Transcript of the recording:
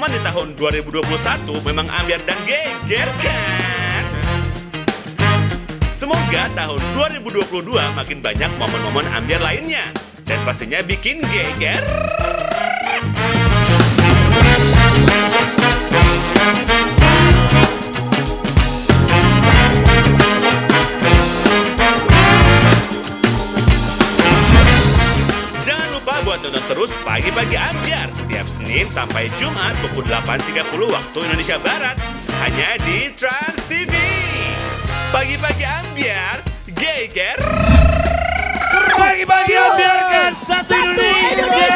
momen di tahun 2021 memang ambiar dan geger kan? Semoga tahun 2022 makin banyak momen-momen ambiar lainnya. Dan pastinya bikin geger. Jangan lupa buat tonton terus Pagi-Pagi Ambiar setiap Senin sampai Jumat pukul 8.30 waktu Indonesia Barat. Hanya di Trans TV. Pagi-Pagi Ambiar, geger. Pagi-pagi ambiarkan satu Indonesia.